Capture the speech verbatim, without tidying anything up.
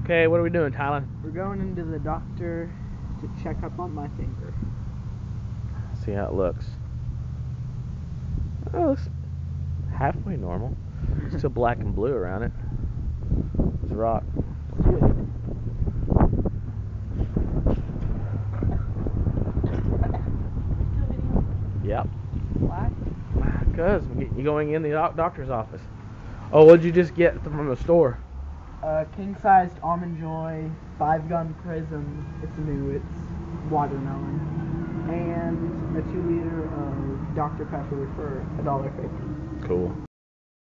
Okay, what are we doing, Tyler? We're going into the doctor to check up on my finger. See how it looks. Oh, it looks halfway normal. Still black and blue around it. It's a rock. Good. Yep. Why? Because you're going in the doc- doctor's office. Oh, what'd you just get from the store? Uh, king-sized Almond Joy, five-gun prism. It's new. It's watermelon, and a two-liter of Doctor Pepper for a dollar fifty. Cool.